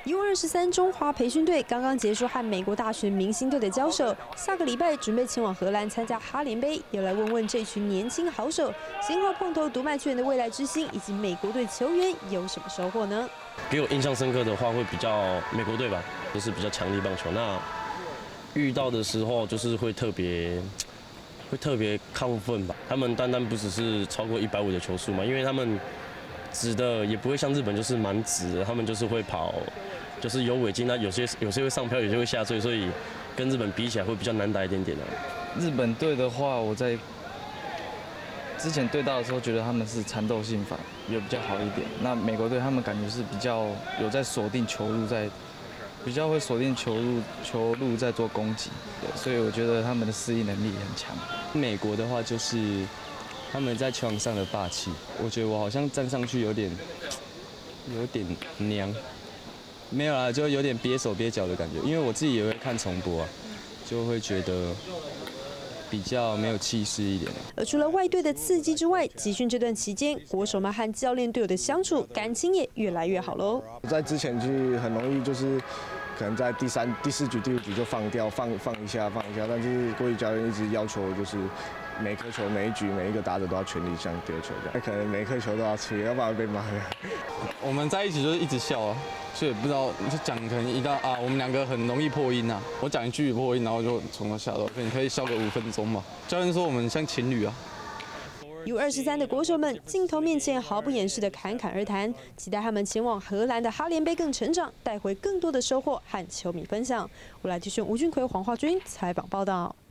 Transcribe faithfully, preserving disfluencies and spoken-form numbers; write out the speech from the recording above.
U 二十三中华培训队刚刚结束和美国大学明星队的交手，下个礼拜准备前往荷兰参加哈联杯。要来问问这群年轻好手，先后碰头读卖巨人的未来之星以及美国队球员有什么收获呢？ 给我印象深刻的话，会比较美国队吧，就是比较强力棒球。那遇到的时候，就是会特别会特别亢奋吧。他们单单不只是超过一百五的球速嘛，因为他们直的也不会像日本就是蛮直的，他们就是会跑。就是有尾劲，那有些有些会上飘，有些会下坠，所以跟日本比起来会比较难打一点点的、啊。 日本队的话，我在之前对到的时候，觉得他们是缠斗性法也比较好一点。那美国队他们感觉是比较有在锁定球路，在比较会锁定球路球路在做攻击，对，所以我觉得他们的适应能力很强。 美国的话就是他们在球场上的霸气，我觉得我好像站上去有点有点娘。没有啦，就有点憋手憋脚的感觉，因为我自己也会看重播啊，就会觉得比较没有气势一点。 而除了外队的刺激之外，集训这段期间，国手们和教练队友的相处感情也越来越好喽。 在之前去很容易就是可能在第三、第四局、第五局就放掉，放放一下，放一下，但是郭宇教练一直要求就是。每颗球、每一局、每一个打者都要全力这样丢球，这样可能每颗球都要切，要不然被骂。 我们在一起就是一直笑啊，所以不知道就讲可能一到啊，我们两个很容易破音啊。我讲一句破音，然后就从头笑到，所以你可以笑个五分钟吧。教练说我们像情侣啊。 U 二十三的国手们镜头面前毫不掩饰的侃侃而谈，期待他们前往荷兰的哈联杯更成长，带回更多的收获和球迷分享。我来继续吴俊奎、黄化君采访报道。